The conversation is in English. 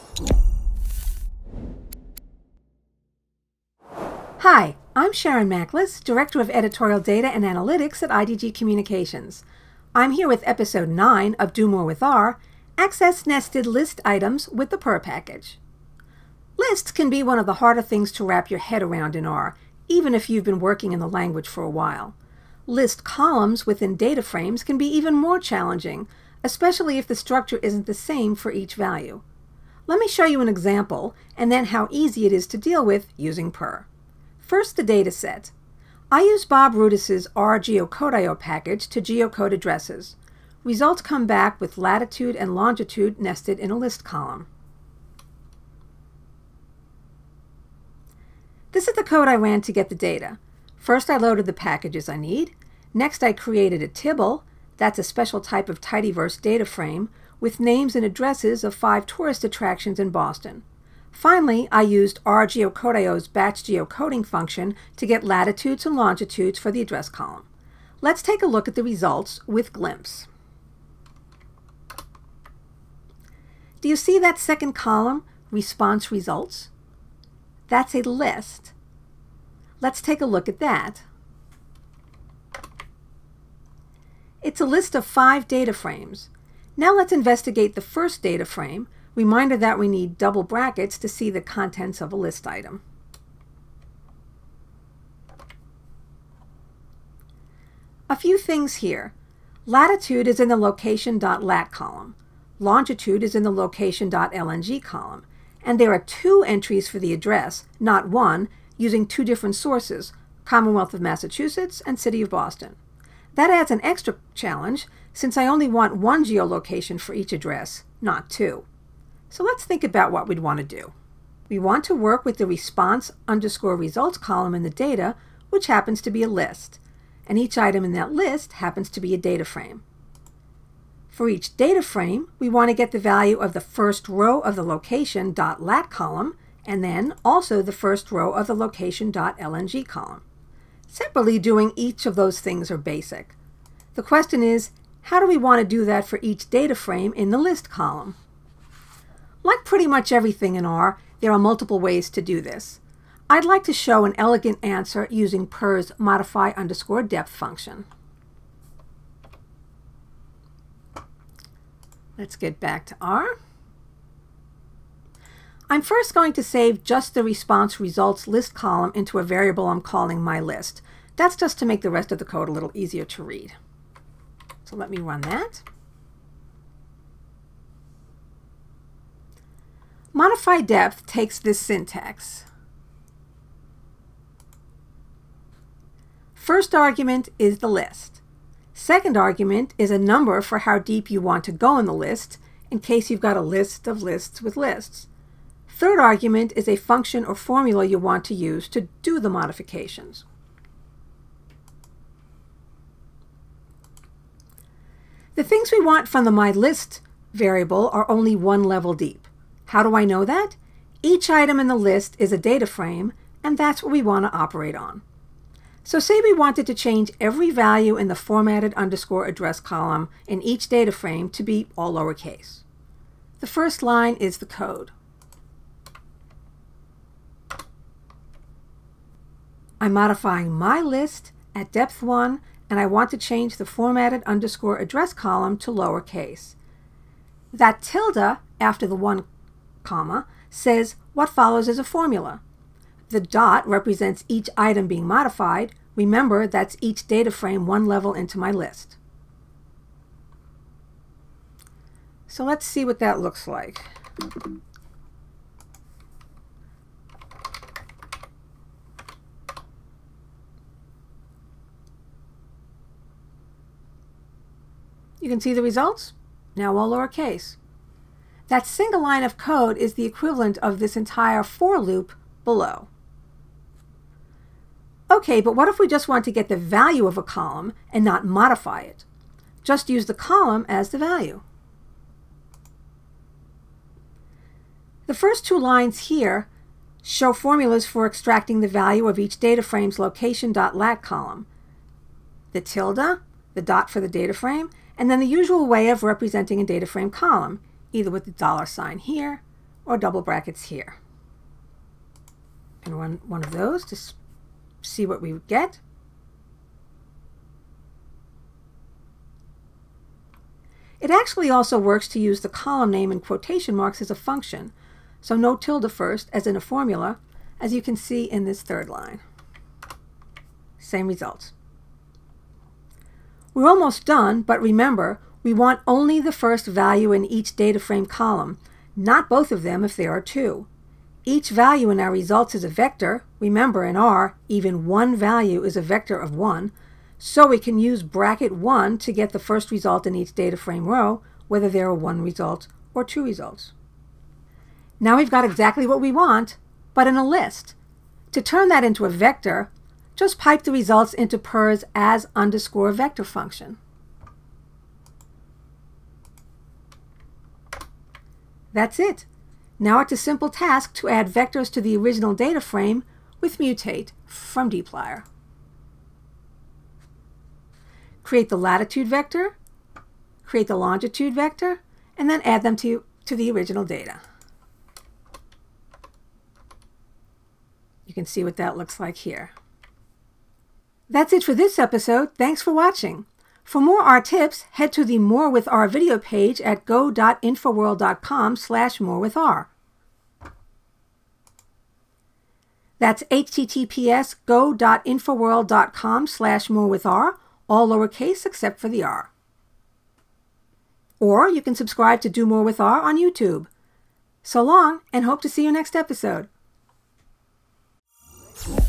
Hi, I'm Sharon Macklis, Director of Editorial Data and Analytics at IDG Communications. I'm here with Episode 9 of Do More with R, Access Nested List Items with the purrr package. Lists can be one of the harder things to wrap your head around in R, even if you've been working in the language for a while. List columns within data frames can be even more challenging, especially if the structure isn't the same for each value. Let me show you an example, and then how easy it is to deal with using purrr. First, the data set. I use Bob Rudis's rgeocode.io package to geocode addresses. Results come back with latitude and longitude nested in a list column. This is the code I ran to get the data. First, I loaded the packages I need. Next, I created a tibble, that's a special type of tidyverse data frame, with names and addresses of 5 tourist attractions in Boston. Finally, I used rgeocode.io's batch geocoding function to get latitudes and longitudes for the address column. Let's take a look at the results with Glimpse. Do you see that second column, Response Results? That's a list. Let's take a look at that. It's a list of 5 data frames. Now let's investigate the first data frame. Reminder that we need double brackets to see the contents of a list item. A few things here. Latitude is in the location.lat column. Longitude is in the location.lng column. And there are 2 entries for the address, not 1, using 2 different sources, Commonwealth of Massachusetts and City of Boston. That adds an extra challenge, since I only want 1 geolocation for each address, not 2. So let's think about what we'd want to do. We want to work with the response_results column in the data, which happens to be a list. And each item in that list happens to be a data frame. For each data frame, we want to get the value of the first row of the location.lat column, and then also the first row of the location.lng column. Separately, doing each of those things are basic. The question is, how do we want to do that for each data frame in the list column? Like pretty much everything in R, there are multiple ways to do this. I'd like to show an elegant answer using purrr's modify_depth function. Let's get back to R. I'm first going to save just the response results list column into a variable I'm calling myList. That's just to make the rest of the code a little easier to read. So let me run that. Modify depth takes this syntax. First argument is the list. Second argument is a number for how deep you want to go in the list, in case you've got a list of lists with lists. Third argument is a function or formula you want to use to do the modifications. The things we want from the myList variable are only 1 level deep. How do I know that? Each item in the list is a data frame, and that's what we want to operate on. So say we wanted to change every value in the formatted_address column in each data frame to be all lowercase. The first line is the code. I'm modifying myList at depth 1, and I want to change the formatted_address column to lowercase. That tilde after the 1 comma says what follows is a formula. The dot represents each item being modified. Remember, that's each data frame 1 level into my list. So let's see what that looks like. You can see the results, now all lowercase. That single line of code is the equivalent of this entire for loop below. Okay, but what if we just want to get the value of a column and not modify it? Just use the column as the value. The first 2 lines here show formulas for extracting the value of each data frame's location.lat column. The tilde, the dot for the data frame, and then the usual way of representing a data frame column, either with the $sign here or double brackets here. And run one of those to see what we would get. It actually also works to use the column name in quotation marks as a function, so no tilde first, as in a formula, as you can see in this third line. Same results. We're almost done, but remember, we want only the first value in each data frame column, not both of them if there are two. Each value in our results is a vector. Remember, in R, even one value is a vector of 1, so we can use bracket 1 to get the first result in each data frame row, whether there are 1 result or 2 results. Now we've got exactly what we want, but in a list. To turn that into a vector, just pipe the results into purr's as_vector function. That's it. Now it's a simple task to add vectors to the original data frame with mutate from dplyr. Create the latitude vector, create the longitude vector, and then add them to the original data. You can see what that looks like here. That's it for this episode. Thanks for watching. For more R tips, head to the More with R video page at go.infoworld.com/morewithR. That's https://go.infoworld.com/morewithR, all lowercase except for the R. Or you can subscribe to Do More with R on YouTube. So long, and hope to see you next episode.